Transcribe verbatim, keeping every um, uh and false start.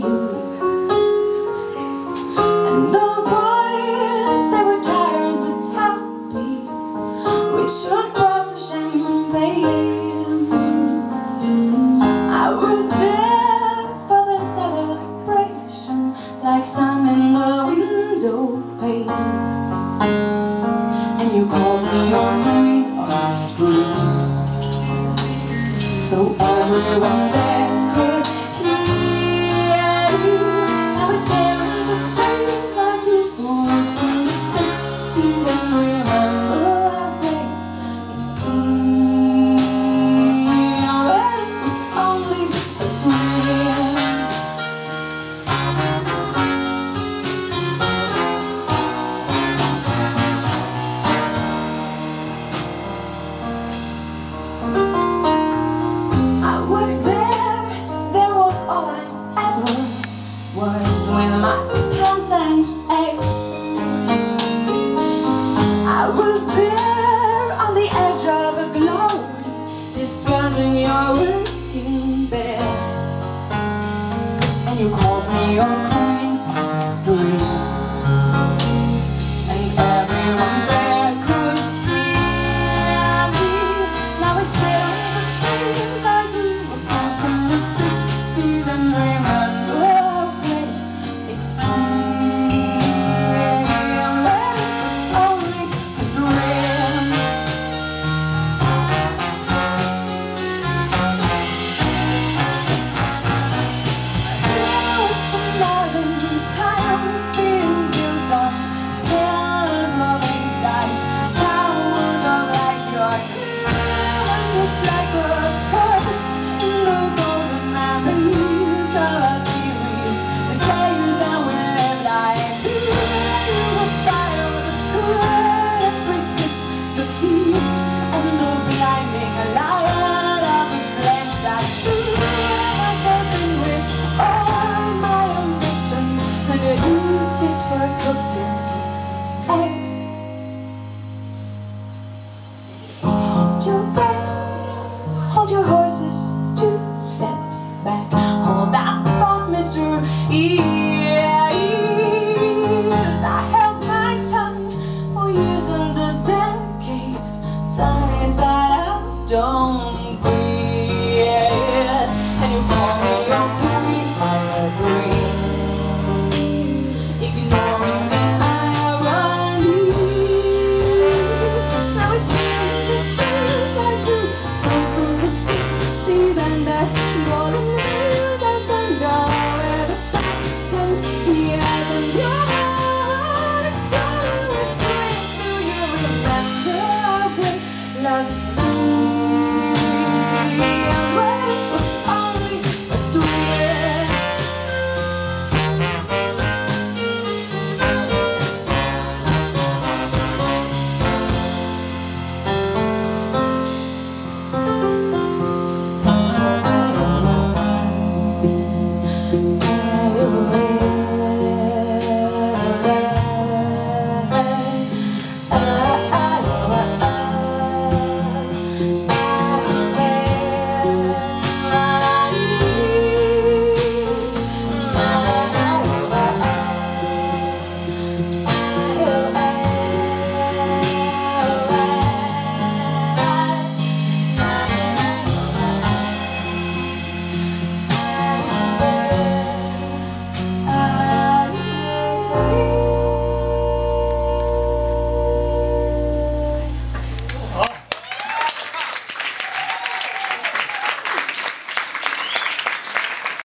you. And the boys, they were tired but happy. Richard brought the champagne. I was there for the celebration, like sun in the window pane. And you called me your queen of dreams, so everyone there could hear you. I was staring into space like two fools from the sixties, and remember how great it seemed when it was only a dream. I was there, there was all I ever was, with my pants and eggs. I was there on the edge of a glory, discussing your working bed. And you called me your queen of dreams, and everyone there could see me. Now I stare into space like two fools from the sixties, and remember how great it seemed when it was only a dream. Here was the modern towns being built on pillars of insight, towers of light. Your healing was like a torch in the golden memories of our theories, the days that we lived like you. You were fire that couldn't resist the heat and the blinding light of the flames that threw myself in with all my ambition, and I used it for cooking eggs. Hold your breath, hold your horses two steps back, hold that thought, Mister E.